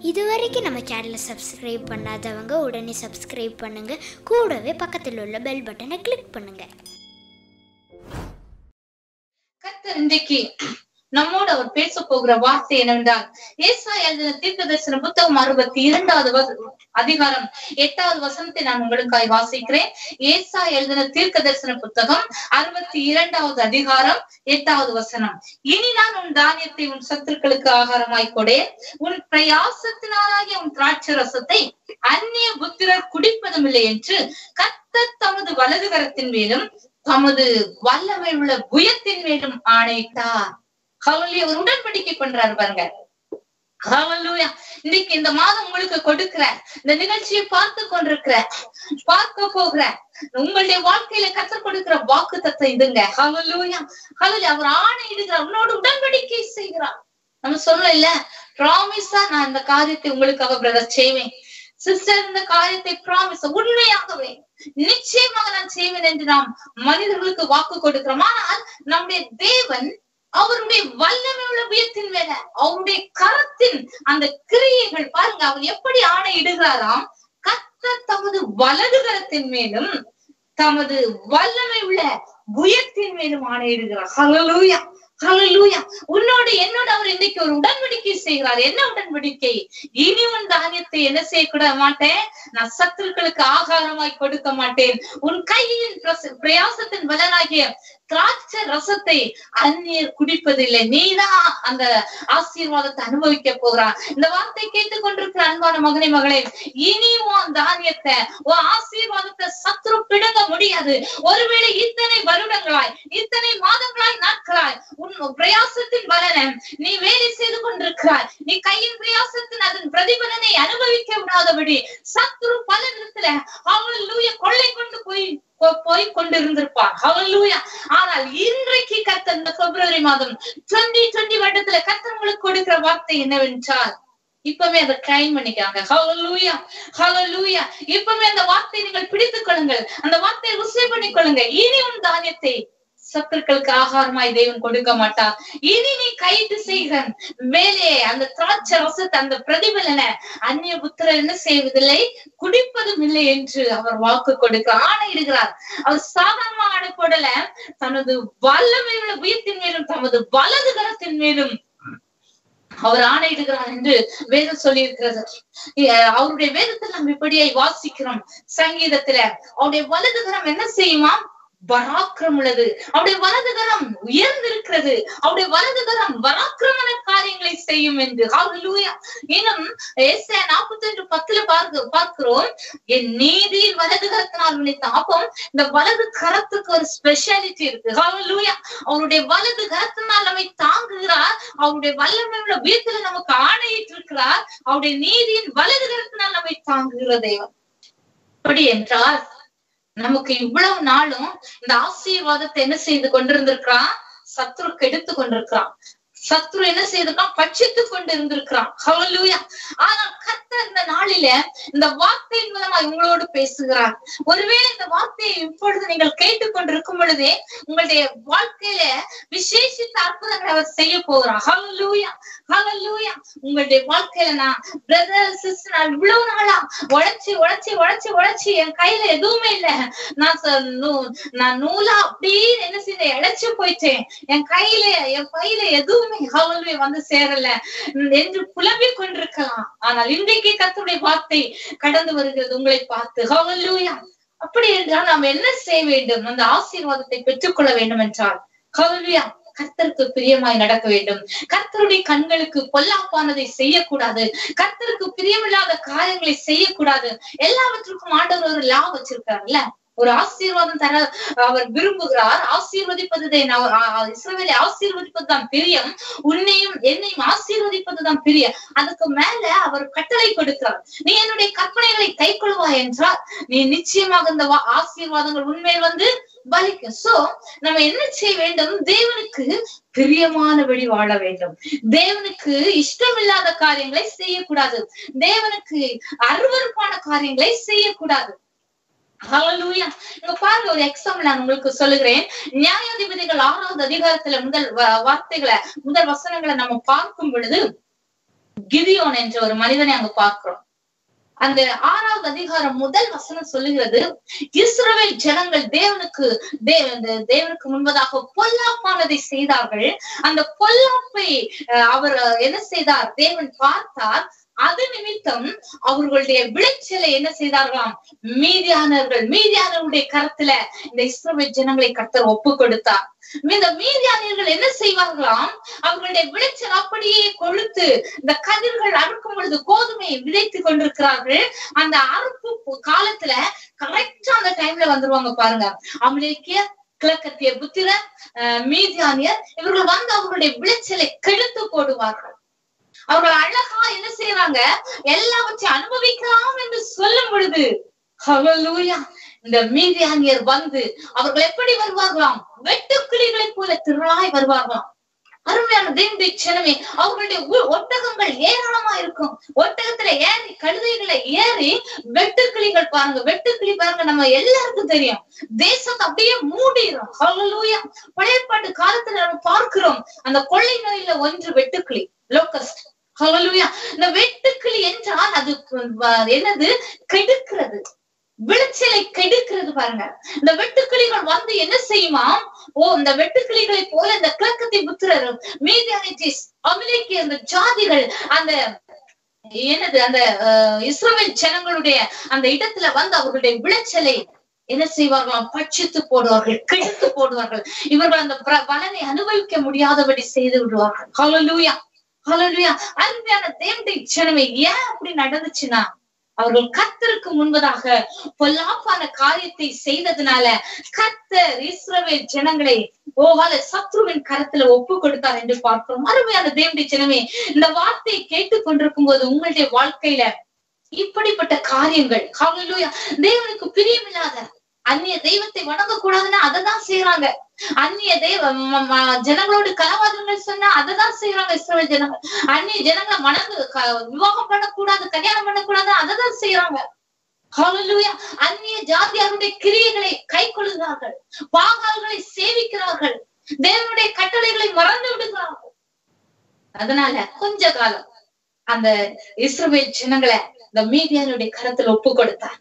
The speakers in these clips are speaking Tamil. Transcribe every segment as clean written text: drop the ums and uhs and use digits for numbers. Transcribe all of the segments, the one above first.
இதுவரைக்கும் நம்ம சேனலை சப்ஸ்கிரைப் பண்ணாதவங்க உடனே சப்ஸ்கிரைப் பண்ணுங்க. கூடவே பக்கத்தில் உள்ள பெல் பட்டனை கிளிக் பண்ணுங்க. கர்த்தர் இன்றைக்கு நம்மோடு அவர் பேச போகிற வார்த்தை என்னவென்றால், ஏசாயா எழுதின தீர்க்கதரிசன புத்தகம் 62வது அதிகாரம் 8வது வசனத்தை நான் உங்களுக்காய் வாசிக்கிறேன். ஏசாயா எழுதின தீர்க்கதரிசன புத்தகம் 62வது அதிகாரம் 8வது வசனம். இனி நான் உன் தானியத்தை உன் சத்துருக்களுக்கு ஆகாரமாய் கொடேன், உன் பிரயாசத்தினாலாகிய உன் திராட்சை ரசத்தை அந்நிய புத்திரர் குடிப்பதும் இல்லை என்று கர்த்தர் தமது வலது கரத்தின் மேலும் தமது வல்லமை உள்ள புயத்தின் மேலும் ஆணையிட்டார். ஹல்லேலூயா. ஒரு உடன்படிக்கை பண்றாரு பாருங்க. ஹல்லேலூயா. இன்னைக்கு இந்த மாதம் உங்களுக்கு கொடுக்கிற இந்த நிகழ்ச்சியை பார்க்க போகிற உங்களுடைய வாழ்க்கையில கர்த்தர் கொடுக்கிற வாக்குத்தத்தம் இதுங்க. ஹல்லேலூயா. ஹல்லேலூயா. அவர் ஆணையிடுகிறார், உன்னோடு உடன்படிக்கை செய்கிறார். நம்ம சொல்லல இல்ல, ப்ராமிஸா நான் இந்த காரியத்தை உங்களுக்காக பிரதர் செய்வேன், சிஸ்டர் இந்த காரியத்தை ப்ராமிஸ் உண்மையாகவே நிச்சயமாக நான் செய்வேன் என்று நாம் மனிதர்களுக்கு வாக்கு கொடுக்கிறோம். ஆனால் நம்முடைய தேவன் அவருடைய வல்லமை உள்ள புயத்தின் மேல அவருடைய கரத்தின் அந்த கிரியைகள் பாருங்க, அவர் எப்படி ஆணையிடுகிறாராம், கர்த்தர் தமது வலது கரத்தின் மேலும் தமது வல்லமை உள்ள புயத்தின் மேலும் ஆணையிடுகிறார். ஹல்லேலூயா. ஹல்லேலூயா. உன்னோடு என்னோட அவர் இன்னைக்கு ஒரு உடன்படிக்கை செய்கிறார். என்ன உடன்படிக்கை? இனி உன் தானியத்தை என்ன செய்யக்கூட மாட்டேன், நான் சத்துருக்களுக்கு ஆகாரமாய் கொடுக்க மாட்டேன், உன் கையின் பிரயாசத்தின் பலனாகிய திராட்சை ரசத்தை அந்நியர் குடிப்பதில்லை, நீதான் அந்த ஆசீர்வாதத்தை அனுபவிக்க போகிறார். இந்த வார்த்தை கேட்டுக் கொண்டிருக்கிற அன்பான மகனே மகளே, இனி உன் தானியத்தை உன் ஆசீர்வாதத்தை சத்துரு பிடுங்க முடியாது. ஒருவேளை இத்தனை வருடங்களாய் இத்தனை மாதங்களாய் நாட்களாய் உன் பிரயாசத்தின் பலனை நீ வேலை செய்து கொண்டிருக்கிறாய், நீ கையின் பிரயாசத்தின் அதன் பிரதிபலனை அனுபவிக்க விடாதபடி சத்துரு பல விதத்துல ஹல்லேலூயா கொள்ளை கொண்டு போய் கொண்டிருந்திருப்பார். ஹல்லேலூயா. ஆனால் இன்றைக்கு கர்த்தர் இந்த பிப்ரவரி மாதம் 2020 வருடத்துல கர்த்தர் உங்களுக்கு கொடுக்கிற வார்த்தை என்னவென்றால், இப்பவே அதை கிளைம் பண்ணிக்காங்க. ஹல்லேலூயா. ஹல்லேலூயா. இப்பவே அந்த வார்த்தையை நீங்கள் பிடித்துக் கொள்ளுங்கள், அந்த வார்த்தையை ருசி பண்ணிக் கொள்ளுங்க. இனி உன் தானியத்தை சத்துருக்களுக்கு ஆகாரமாய் தேவன் கொடுக்க மாட்டார். இனி நீ கைது செய்கிற வேலையை அந்த திராட்சை ரசத்தை அந்த பிரதிபலனை அந்நிய புத்திரர் என்ன செய்வதில்லை, குடிப்பதும் இல்லை என்று அவர் வாக்கு கொடுக்க ஆணையிடுகிறார். அவர் சாதாரண ஆணை போடல, தனது வல்லமை உள்ள புயத்தின் மேலும் தமது வலது கரத்தின் மேலும் அவர் ஆணையிடுகிறார் என்று வேதம் சொல்லி இருக்கிறது. அவருடைய வேதத்தில் நம்ம இப்படியாய் வாசிக்கிறோம். சங்கீதத்துல அவருடைய வலது கரம் என்ன செய்யுமா, பராக்கிரம் உள்ளது, அவருடைய வலதுகரம் உயர்ந்திருக்கிறது, அவருடைய வலதுகரம் பராக்கிரமன காரியங்களை செய்யும் என்று. ஹல்லேலூயா. இன்னும் ஏசாயா 41:10 பார்க்கிறோம், என் நீதியின் வலதுகரத்தினால் உன்னை தாப்போம். இந்த வலது கரத்துக்கு ஒரு ஸ்பெஷாலிட்டி இருக்கு. ஹல்லேலூயா. அவருடைய வலது கரத்தினால் நம்மை தாங்குகிறார், அவருடைய வல்லமை உள்ள வீட்டில நமக்கு ஆணையிட்டு இருக்கிறார், அவருடைய நீதியின் வலது கரத்தினால் நம்மை தாங்குகிற தேவன். அப்படி என்றால் நமக்கு இவ்வளவு நாளும் இந்த ஆசீர்வாதத்தை என்ன செய்து கொண்டிருந்திருக்கிறான், சத்ருக்கு எடுத்து கொண்டிருக்கிறான். சத்ரு என்ன செய்திருக்கான், பட்சித்து கொண்டு இருந்திருக்கிறான். ஹல்லேலூயா. ஆனா கர்த்தர் இந்த நாளில இந்த வார்த்தையின் மூலமா உங்களோடு பேசுகிறார். ஒருவேளை இந்த வார்த்தையை இப்பொழுது நீங்கள் கேட்டுக்கொண்டிருக்கும் பொழுதே உங்களுடைய வாழ்க்கையில விசேஷித்த அற்புதங்களை அவர் செய்ய போகிறார். ஹல்லேலூயா. ஹல்லேலூயா. உங்களுடைய வாழ்க்கையில நான் பிரதர் சிஸ்டர் நான் இவ்வளவு நாளா உழைச்சி உழைச்சி உழைச்சி உழைச்சி என் கையில எதுவுமே இல்லை, நான் நூலா அப்படின்னு என்ன செய்ய இழைச்சு போயிட்டேன், என் கையில எதுவுமே ஹல்லேலூயா வந்து சேரல என்று புலம்பிக் கொண்டிருக்கலாம். ஆனால் இன்றைக்கு கர்த்தருடைய வார்த்தை கடந்து வருகிறது உங்களை பார்த்து. ஹல்லேலூயா. அப்படி என்றால் நாம் என்ன செய்ய வேண்டும், அந்த ஆசீர்வாதத்தை பெற்றுக்கொள்ள வேண்டும் என்றால் ஹல்லேலூயா கர்த்தருக்கு பிரியமாய் நடக்க வேண்டும். கர்த்தருடைய கண்களுக்கு பொல்லாப்பானதை செய்யக்கூடாது, கர்த்தருக்கு பிரியமில்லாத காரியங்களை செய்யக்கூடாது. எல்லாவற்றுக்கும் ஆண்டவர் ஒரு லா வச்சிருக்காருல்ல, ஒரு ஆசீர்வாதம் தர அவர் விரும்புகிறார். ஆசீர்வதிப்பது இஸ்ரவேலை ஆசீர்வதிப்பதுதான் பிரியம், உன்னையும் என்னையும் ஆசீர்வதிப்பதுதான் பிரியம். அதுக்கு மேல அவர் கட்டளை கொடுக்கிறார், நீ என்னுடைய கற்பனைகளை கைக்கொள்வாய் என்றால் நீ நிச்சயமாக இந்த ஆசீர்வாதங்கள் உண்மையில் வந்து பலிக்கும். சோ நம்ம என்ன செய்ய வேண்டும், தேவனுக்கு பிரியமானபடி வாழ வேண்டும், தேவனுக்கு இஷ்டமில்லாத காரியங்களை செய்யக்கூடாது, தேவனுக்கு அருவருப்பான காரியங்களை செய்யக்கூடாது. ஹல்லேலூயா. இங்க பாருங்க, ஒரு எக்ஸாம்பிள் நான் உங்களுக்கு சொல்லுகிறேன். நியாயாதிபதிகள் 6வது அதிகாரத்துல முதல் வார்த்தைகளை முதல் வசனங்களை நம்ம பார்க்கும் பொழுது கிதியோன் என்ற ஒரு மனிதனை அங்க பார்க்கிறோம். அந்த 6வது அதிகாரம் முதல் வசனம் சொல்லுகிறது, இஸ்ரவேல் ஜனங்கள் தேவனுக்கு முன்பதாக பொல்லாப்பானதை செய்தார்கள். அந்த பொல்லாப்பை அவர் என்ன செய்தார்? தேவன் பார்த்தார். அது நிமித்தம் அவர்களுடைய விளைச்சலை என்ன செய்தார்களாம்? மீதியானவர்களுடைய கரத்துல இந்த இஸ்ரவேல் ஜனங்களை கர்த்தர் ஒப்பு கொடுத்தார். இந்த மீதியானியர்கள் என்ன செய்வார்களாம்? அவர்களுடைய விளைச்சல் அப்படியே கொழுத்து இந்த கதிர்கள் அறுக்கும் பொழுது கோதுமையை விதைத்து கொண்டிருக்கிறார்கள். அந்த அறுப்பு காலத்துல கரெக்டா அந்த டைம்ல வந்துருவாங்க பாருங்க. அமலேக்கிய, கிழக்கத்திய புத்திரர், மீதியானியர் இவர்கள் வந்து அவர்களுடைய விளைச்சலை கெடுத்து போடுவார்கள். அவர்கள் அழகா என்ன செய்யறாங்க? எல்லாவற்றையும் அனுபவிக்கலாம் என்று சொல்லும் பொழுது ஹல்லேலூயா, இந்த மீதியானியர் வந்து அவர்கள் எப்படி வருவார்களாம்? வெட்டுக்கிளிகளை போல திரளாய் வருவார்களாம். அருமையான தேவனுடைய ஜனமே, அவர்களுடைய ஒட்டகங்கள் ஏராளமா இருக்கும். ஒட்டகத்துல ஏறி, கழுதைகளை ஏறி வெட்டுக்கிளிகள் பாருங்க, வெட்டுக்கிளி பாருங்க, நம்ம எல்லாருக்கும் தெரியும், தேசத்தை அப்படியே மூடிடும். ஹல்லேலூயா. பழைய பாட்டு காலத்துல நம்ம பார்க்கிறோம், அந்த கொள்ளை நோயில ஒன்று வெட்டுக்கிளி, லோக்கஸ்ட். ஹல்லேலூயா. இந்த வெட்டுக்கிளி என்றால் அது என்னது? கெடுக்கிறது, விளைச்சலை கெடுக்கிறது பாருங்க. இந்த வெட்டுக்கிளிகள் வந்து என்ன செய்யுமா? இந்த வெட்டுக்கிளிகளை போல இந்த கிழக்கத்திய புத்திரர், மீதியானியர், அமலேக்கியர், அந்த ஜாதிகள் அந்த என்னது அந்த இஸ்ரவேல் ஜனங்களுடைய அந்த இடத்துல வந்து அவர்களுடைய விளைச்சலை என்ன செய்வார்களாம்? பட்சித்து போடுவார்கள், கெடுத்து போடுவார்கள். இவர்கள் அந்த பலனை அனுபவிக்க முடியாதபடி செய்து விடுவார்கள். ஹல்லேலூயா, ஹல்லேலூயா. அருமையான தேவனுடைய ஜனமே, ஏன் அப்படி நடந்துச்சுன்னா அவர்கள் கர்த்தருக்கு முன்பதாக பொல்லாப்பான காரியத்தை செய்ததுனால கர்த்தர் இஸ்ரவேல் ஜனங்களை சத்ருவின் கரத்துல ஒப்பு கொடுத்தார் என்று பார்க்கிறோம். அருமையான தேவனுடைய ஜனமே, இந்த வார்த்தையை கேட்டுக் கொண்டிருக்கும் போது உங்களுடைய வாழ்க்கையில இப்படிப்பட்ட காரியங்கள், ஹல்லேலூயா, தேவனுக்கு பிரியமில்லாத அந்நிய தெய்வத்தை வணங்க கூடாதுன்னா அததான் செய்யறாங்க. அந்நிய ஜனங்களோடு கலவாதங்கள் சொன்னா அததான் செய்யறாங்க இஸ்ரவேல் ஜனங்கள். அந்நிய ஜனங்களை விவாகம் பண்ணக்கூடாது, கல்யாணம் பண்ணக்கூடாது, அததான் செய்யறாங்க. ஹல்லேலூயா. அந்நிய ஜாதியாருடைய கிரியைகளை கை கொள்கிறார்கள், பாகால்களை சேவிக்கிறார்கள், தேவனுடைய கட்டளைகளை மறந்து விடுகிறார்கள். அதனால கொஞ்ச காலம் அந்த இஸ்ரவேல் ஜனங்களை இந்த மீதியானுடைய கரத்துல ஒப்பு கொடுத்தார்.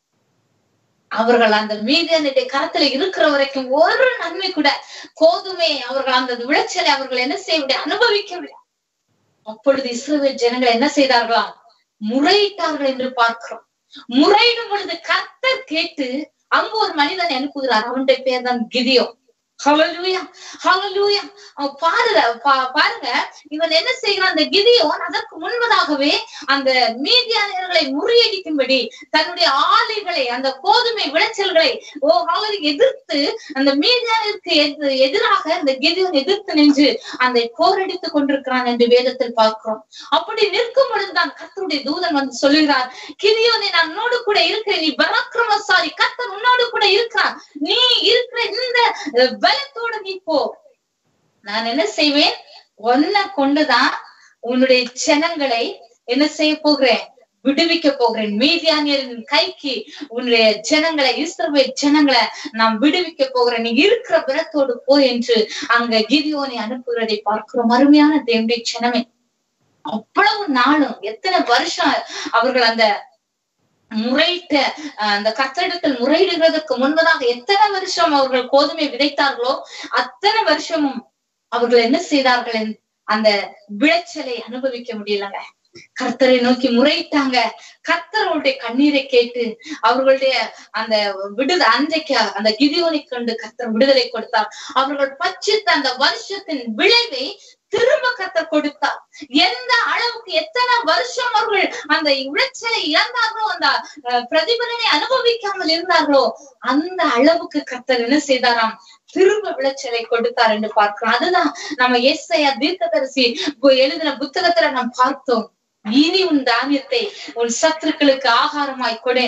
அவர்கள் அந்த மீதியானுடைய கரத்துல இருக்கிற வரைக்கும் ஒரு நன்மை கூட, கோதுமை அவர்கள் அந்த விளைச்சலை அவர்கள் என்ன செய்ய அனுபவிக்கவில்லை. அப்பொழுது இஸ்ரவேல் ஜனங்கள் என்ன செய்தார்களாம்? முறையிட்டார்கள் என்று பார்க்கிறோம். முறையிடும் பொழுது கர்த்தர் கேட்டு அங்கு ஒரு மனிதன் அனுப்புகிறார். அவனுடைய பேர் தான் கிதியோன். ஹல்லேலூயா, ஹல்லேலூயா. பாருங்க, இவன் என்ன செய்கிறான்? அந்த கிதியோன் அதற்கு முன்பதாகவே அந்த மீதியானியர்களை முறியடிக்கும்படி தன்னுடைய ஆலைகளை, அந்த கோதுமை விளைச்சல்களை எதிர்த்து, அந்த மீதியானியருக்கு எதிராக அந்த கிதியோன் எதிர்த்து நின்று அந்த போரடித்துக் கொண்டிருக்கிறான் என்று வேதத்தில் பார்க்கிறோம். அப்படி நிற்கும் பொழுதுதான் கர்த்தருடைய தூதன் வந்து சொல்லுகிறார், கிதியோனே, நான் உன்னோடு கூட இருக்கிறேன், நீ பராக்கிரமசாலி, கர்த்தர் உன்னோடு கூட இருக்கிறான், நீ இருக்கிற இந்த பலத்தோடு நீ போ, நான் என்ன செய்வேன்? உன்னை கொண்டுதான் உன்னுடைய ஜனங்களை என்ன செய்ய போகிறேன்? விடுவிக்க போகிறேன். மீதியானியரின் கைக்கு உன்னுடைய ஜனங்களை, இஸ்ரவேல் ஜனங்களை நாம் விடுவிக்க போகிறேன், நீ இருக்கிற பலத்தோடு போ என்று அங்க கிதியோனை அனுப்புகிறதை பார்க்கிறோம். அருமையான தேவனுடைய ஜனமே, அவ்வளவு நாளும் எத்தனை வருஷம் அவர்கள் அந்த முறையிட்ட அந்த கர்த்தரிடத்தில் முறையிடுகிறதுக்கு முன்பதாக எத்தனை வருஷம் அவர்கள் கோதுமை விதைத்தார்களோ அத்தனை வருஷமும் அவர்கள் என்ன செய்தார்கள்? அந்த விளைச்சலை அனுபவிக்க முடியலங்க. கர்த்தரை நோக்கி முறையிட்டாங்க. கர்த்தருடைய கண்ணீரை கேட்டு அவர்களுடைய அந்த அன்றைக்கு அந்த கிதியோனை கொண்டு கர்த்தர் விடுதலை கொடுத்தார். அவர்கள் பட்சித்த அந்த வருஷத்தின் விளைவை திரும்ப கர்த்தர் கொடுத்தார். எந்த அளவுக்கு எத்தனை வருஷம் அவர்கள் அந்த விளைச்சலை இழந்தார்களோ, அந்த பிரதிபலனை அனுபவிக்காமல் இருந்தார்களோ, அந்த அளவுக்கு கர்த்தர் என்ன செய்தாராம்? திரும்ப விளைச்சலை கொடுத்தார் என்று பார்க்கிறோம். அதுதான் நம்ம ஏசாயா தீர்க்கதரிசி எழுதின புத்தகத்துல நாம் பார்த்தோம். இனி உன் தானியத்தை உன் சத்துருக்களுக்கு ஆகாரமாய் கொடு.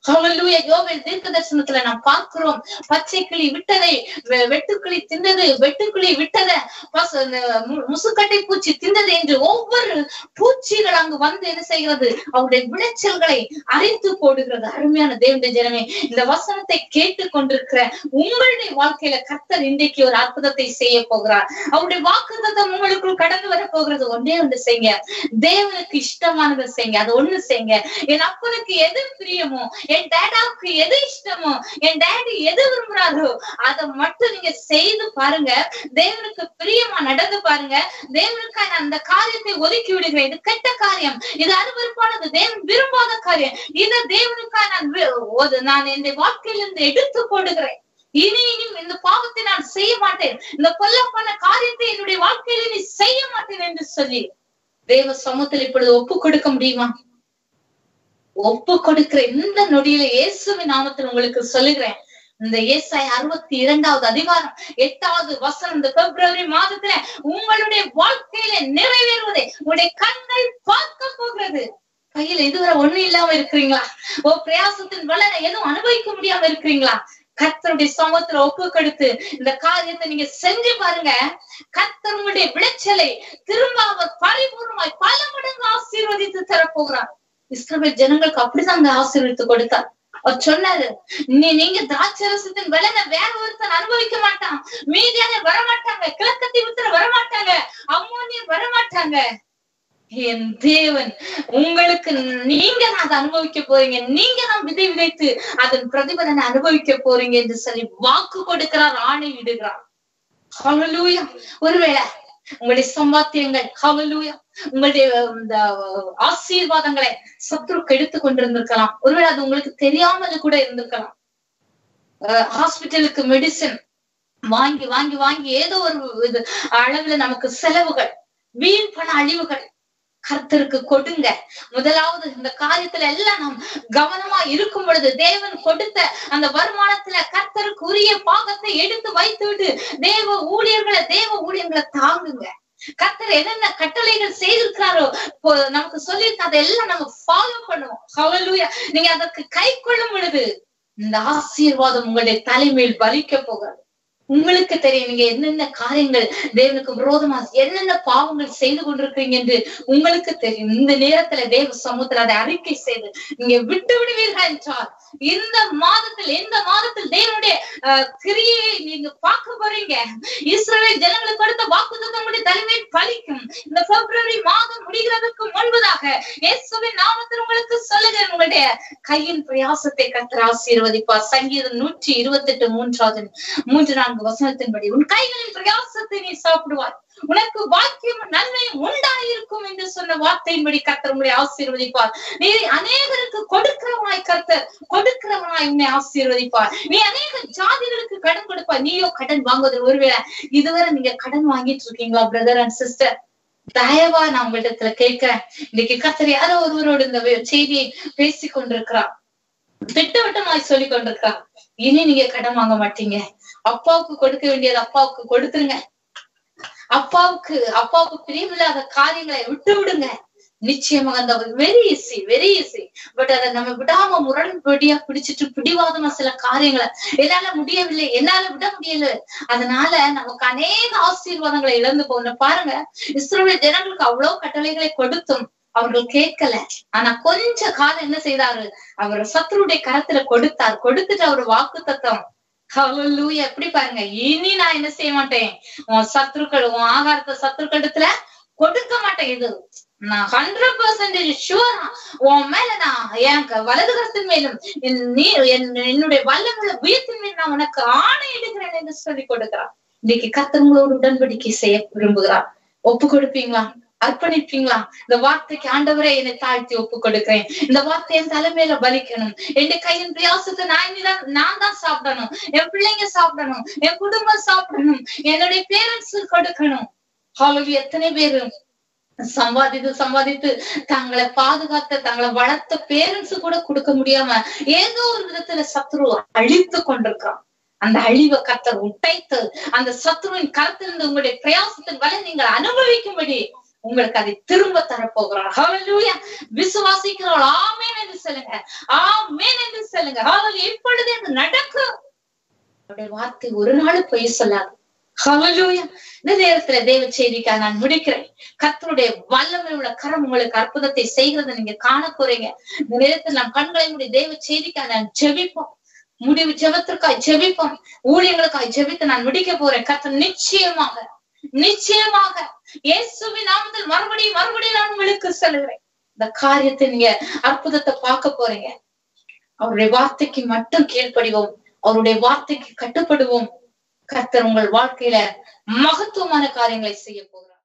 ஹல்லேலூயா. யோவேல் தீர்க்க தரிசனத்துல நாம் பார்க்கிறோம், பச்சை கிளி விட்டதை வெட்டுக்கிளி தின்னது, வெட்டுக்கிளி விட்டதை முசுக்கட்டை பூச்சி தின்னது என்று ஒவ்வொரு பூச்சிகள் அங்கு வந்து என்ன செய்கிறது, அவருடைய விளைச்சல்களை அரித்து போடுகிறது. அருமையான தேவனுடைய ஜனமே, இந்த வசனத்தை கேட்டுக் கொண்டிருக்கிற உங்களுடைய வாழ்க்கையில கர்த்தர் இன்றைக்கு ஒரு அற்புதத்தை செய்ய போகிறார். அவருடைய வாக்குத்தத்தம் உங்களுக்குள் கடந்து வர போகிறது. ஒன்றே ஒன்று செய்யுங்க, தேவனுக்கு இஷ்டமானதை செய்யுங்க. அது ஒண்ணு செய்யுங்க. என் அப்பனுக்கு எது பிரியமோ, என் டேடாவுக்கு எது இஷ்டமோ, என் டேடி எது விரும்புறாரோ அதை மட்டும் நீங்க செய்து பாருங்க. தேவனுக்கு பிரியமா நடந்து பாருங்க. தேவனுக்கான அந்த காரியத்தை ஒதுக்கி விடுகிறேன். இது கெட்ட காரியம், இது அருவருப்பானது, தேவன் விரும்பாத காரியம், இதை தேவனுக்காக நான் என் வாழ்க்கையிலிருந்து எடுத்து போடுகிறேன். இனி இந்த பாவத்தை நான் செய்ய மாட்டேன், இந்த கொல்லப்பான காரியத்தை என்னுடைய வாழ்க்கையில நீ செய்ய மாட்டேன் என்று சொல்லி தேவ சமூகத்தில் இப்பொழுது ஒப்பு கொடுக்க முடியுமா? ஒப்பு கொடுக்கிற இந்த நொடியில இயேசுவின் நாமத்தில் உங்களுக்கு சொல்லுகிறேன், இந்த ஏசாயா 62வது அதிகாரம் 8வது வசனம் இந்த பிப்ரவரி மாதத்துல உங்களுடைய வாழ்க்கையில நிறைவேறுவதை உங்களுடைய கண்கள் பார்க்க போகிறது. கையில இதுவரை ஒண்ணு இல்லாம இருக்கிறீங்களா? பிரயாசத்தின் பலனை எதுவும் அனுபவிக்க முடியாம இருக்கிறீங்களா? கர்த்தருடைய சமூகத்துல ஒப்பு கொடுத்து இந்த காரியத்தை நீங்க செஞ்சு பாருங்க. கர்த்தர் உங்களுடைய விளைச்சலை திரும்ப அவர் பரிபூர்ணமாய் பல மடங்கு ஆசீர்வதித்து தரப்போகிறார். இஸ்ரவேல் ஜனங்களுக்கு அப்படிதான் ஆசீர்வதித்து கொடுத்தார். அவர் சொன்னாரு, நீங்க திராட்சரசத்தின் பலனை வேற ஒருத்தன் அனுபவிக்க மாட்டான், மீதியானர் வரமாட்டாங்க, கிழக்கத்தி உத்தர வரமாட்டாங்க, அம்மோனியர் வரமாட்டாங்க. என் தேவன் உங்களுக்கு நீங்க அதை அனுபவிக்க போறீங்க, நீங்க நான் விதை விதைத்து அதன் பிரதிபலனை அனுபவிக்க போறீங்க என்று சொல்லி வாக்கு கொடுக்கிறார், ஆணை இடுகிறார். ஹல்லேலூயா. ஒருவேளை உங்களுடைய சம்பாத்தியங்கள், ஹல்லேலூயா, உங்களுடைய இந்த ஆசீர்வாதங்களை சத்துருக்கு எடுத்து கொண்டிருந்திருக்கலாம். ஒருவேளை அது உங்களுக்கு தெரியாமல் கூட இருந்திருக்கலாம். ஹாஸ்பிட்டலுக்கு மெடிசின் வாங்கி வாங்கி வாங்கி ஏதோ ஒரு அளவுல நமக்கு செலவுகள், வீண் பண அழிவுகள். கர்த்தருக்கு கொடுங்க. முதலாவது இந்த காரியத்துல எல்லாம் நாம் கவனமா இருக்கும் பொழுது தேவன் கொடுத்த அந்த வருமானத்துல கர்த்தருக்கு உரிய பாகத்தை எடுத்து வைத்து விட்டு தேவ ஊழியர்களை தாங்குங்க. கர்த்தர் என்னென்ன கட்டளைகள் செய்திருக்கிறாரோ நமக்கு சொல்லியிருக்க அதெல்லாம் நம்ம ஃபாலோ பண்ணுவோம். ஹல்லேலூயா. நீங்க அதற்கு கை கொள்ளும் பொழுது இந்த ஆசீர்வாதம் உங்களுடைய தலைமையில் பலிக்க போகாது. உங்களுக்கு தெரியும் நீங்க என்னென்ன காரியங்கள் தேவனுக்கு விரோதமா என்னென்ன பாவங்கள் செய்து கொண்டிருக்கிறீங்க என்று உங்களுக்கு தெரியும். இந்த நேரத்துல தேவ சமூகத்துல அதை அறிக்கை செய்து நீங்க விட்டு விடுவீர்கள் என்றால் இந்த மாதத்தில் தேவனுடைய கிரியை நீங்க பார்க்க போறீங்க. இஸ்ரவேல் ஜனங்களுக்கு கொடுத்த வாக்குத்தத்தம் உங்களுடைய தலைமையில் பலிக்கும். இந்த பிப்ரவரி மாதம் முடிகிறதுக்கு முன்பதாக இயேசுவின் நாமத்தில் உங்களுக்கு சொல்லுகிறேன், உங்களுடைய கையின் பிரயாசத்தை கர்த்தர் ஆசீர்வதிப்பார். சங்கீதம் 128 3 வசனத்தின்படி உன் கைகளின் பிரயாசத்தை நீ சாப்பிடுவார், உனக்கு வாக்கியம் நன்மையும் உண்டாயிருக்கும் என்று சொன்ன வார்த்தையின்படி கர்த்தர் உங்களை ஆசீர்வதிப்பார். நீ அநேகருக்கு கொடுக்கிறவனாய் உன்னை ஆசீர்வதிப்பார். நீ அநேக ஜாதிகளுக்கு கடன் கொடுப்பார். நீயோ கடன் வாங்குவது. ஒருவேளை இதுவரை நீங்க கடன் வாங்கிட்டு இருக்கீங்களா பிரதர் அண்ட் சிஸ்டர்? தயவா நான் உங்களிடத்துல கேட்கிறேன். இன்னைக்கு கர்த்தர் யாரோ ஒருவரோடு இந்த செய்தியை பேசி கொண்டிருக்கிறார், திட்டவட்டமாய் சொல்லி கொண்டிருக்கிறார். இனி நீங்க கடன் வாங்க மாட்டீங்க. அப்பாவுக்கு கொடுக்க வேண்டியது அப்பாவுக்கு கொடுத்துருங்க. அப்பாவுக்கு பிரியமில்லாத காரியங்களை விட்டு விடுங்க. நிச்சயமாக அந்த வெரி ஈஸி. பட் அதை நம்ம விடாம முரண்படியா பிடிச்சிட்டு பிடிவாதமா சில காரியங்களை என்னால விட முடியல, அதனால நமக்கு அநேக ஆசீர்வாதங்களை இழந்து போகணும். பாருங்க, இஸ்ரவேல் ஜனங்களுக்கு அவ்வளவு கட்டளைகளை கொடுத்தும் அவர்கள் கேட்கல. ஆனா கொஞ்ச காலம் என்ன செய்தாரு, அவர் சத்துருடைய கரத்துல கொடுத்துட்டு அவர் வாக்குத்தத்தம், ஹல்லேலூயா, எப்படி பாருங்க, இனி நான் என்ன செய்ய மாட்டேன், உன் ஆகாரத்தை சத்துருக்களிடத்துல கொடுக்க மாட்டேன். இது நான் 100% ஷூரா உன் மேல நான் என் வலது கரத்தின் மேலும் என்னுடைய வல்லமுள்ள உயர்த்தின் மேல் நான் உனக்கு ஆணை எடுக்கிறேன் என்று சொல்லி கொடுக்கிறார். இன்னைக்கு கர்த்தர்களோடு உடன்படிக்கை செய்ய விரும்புகிறார். ஒப்பு கொடுப்பீங்களா? அர்ப்பணிப்பீங்களா? இந்த வார்த்தைக்கு ஆண்டவரே என்னை தாழ்த்தி ஒப்பு கொடுக்கிறேன். இந்த வார்த்தை என் தலைமையில பலிக்கணும். என் கையின் பிரயாசத்தை நான் தான் சாப்பிடணும், என் பிள்ளைங்க சாப்பிடணும், என் குடும்பம் சாப்பிடணும், என்னுடைய பேரண்ட்ஸ் கொடுக்கணும். ஹல்லேலூயா. எத்தனை பேரு சம்பாதித்து தங்களை பாதுகாத்த தங்களை வளர்த்த பேரண்ட்ஸ் கூட கொடுக்க முடியாம ஏதோ ஒரு விதத்துல சத்ரு அழித்து கொண்டிருக்கான். அந்த அழிவை கர்த்தர் உடைத்து அந்த சத்ருவின் கருத்திலிருந்து உங்களுடைய பிரயாசத்தின் வரை நீங்கள் அனுபவிக்கும்படி உங்களுக்கு அதை திரும்ப தரப்போகிறார். ஹல்லேலூயா. விசுவாசிக்கிறவள் ஆமென் என்று சொல்லுங்க, ஆமென் என்று சொல்லுங்க. ஹல்லேலூயா. இப்பொழுது அது நடக்கும். அவருடைய வார்த்தை ஒரு நாள் பொய் சொல்லாது. ஹல்லேலூயா. இந்த நேரத்துல தேவ செய்திக்காக நான் முடிக்கிறேன். கர்த்தருடைய வல்லமை உள்ள கரம் உங்களுக்கு அற்புதத்தை செய்கிறத நீங்க காண போறீங்க. இந்த நேரத்தில் நாம் கண்களை மூடி தேவ செய்திக்காக நான் ஜெபிப்போம். முடிவு ஜெபத்திற்காய் ஜெபிப்போம். ஊழியங்களுக்காய் ஜெபித்து நான் முடிக்க போறேன். கர்த்தர் நிச்சயமாக நிச்சயமாக இயேசுவின் நாமத்தில் மறுபடியும் நான் உங்களுக்கு சொல்லுகிறேன். இந்த காரியத்தை நீங்க அற்புதத்தை பார்க்க போறீங்க. அவருடைய வார்த்தைக்கு மட்டும் கீழ்ப்படிவோம், அவருடைய வார்த்தைக்கு கட்டுப்படுவோம். கர்த்தர் உங்கள் வாழ்க்கையில மகத்துவமான காரியங்களை செய்ய போகிறார்.